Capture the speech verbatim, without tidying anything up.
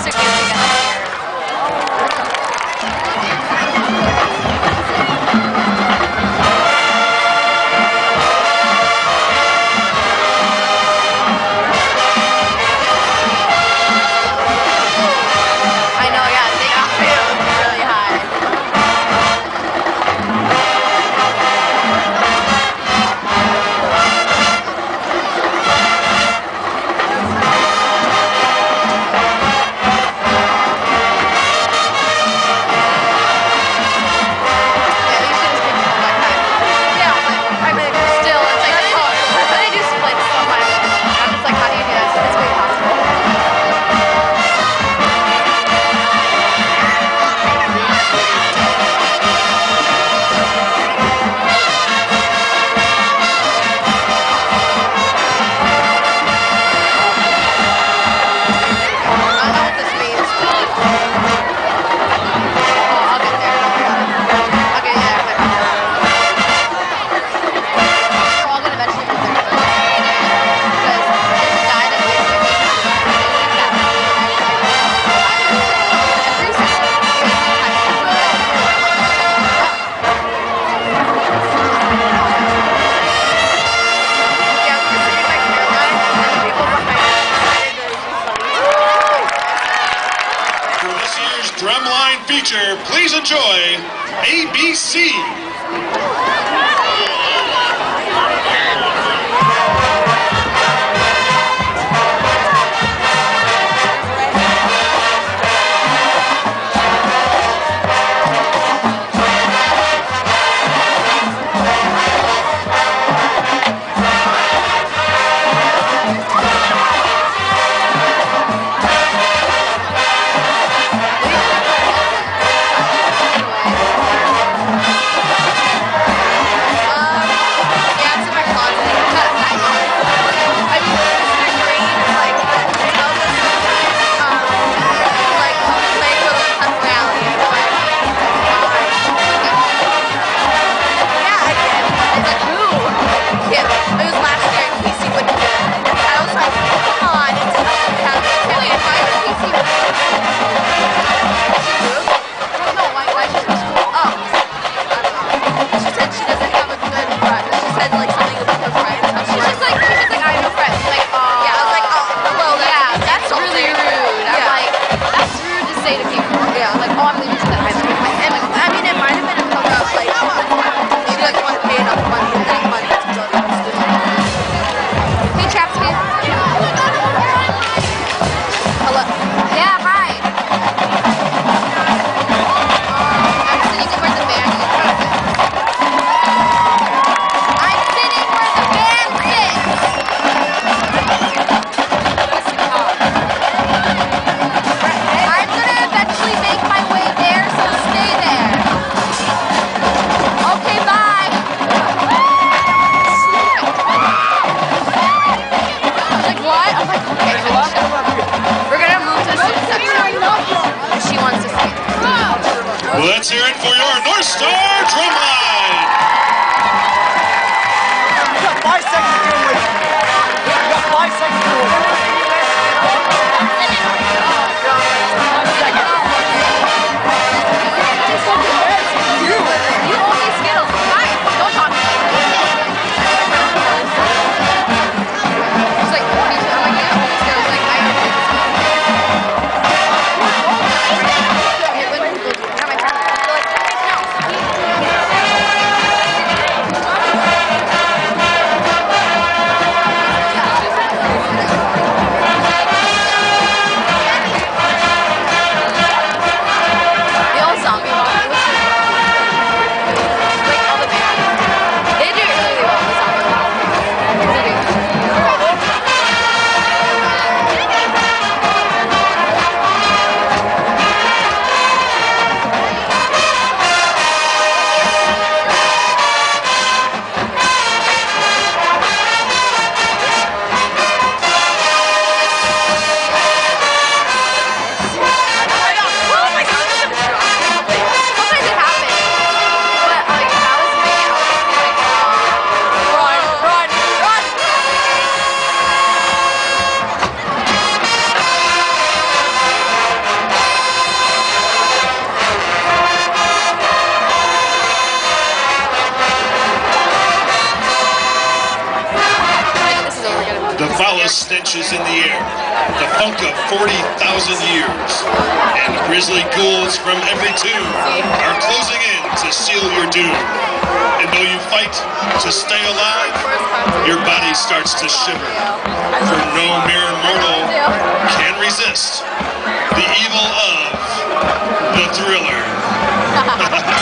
sister kids together here. I know, yeah, they got really high. Drumline feature, please enjoy A B C. Let's hear it for your North Star Drumline! You got five seconds to do it. You got five seconds to do it. One second. You, you owe me Skittles. Fine, don't talk to me. It's like, I'm like, yeah, owe me Skittles. Like, I don't know. is in the air, the funk of forty thousand years, and grisly ghouls from every tomb are closing in to seal your doom. And though you fight to stay alive, your body starts to shiver, for no mere mortal can resist the evil of the Thriller.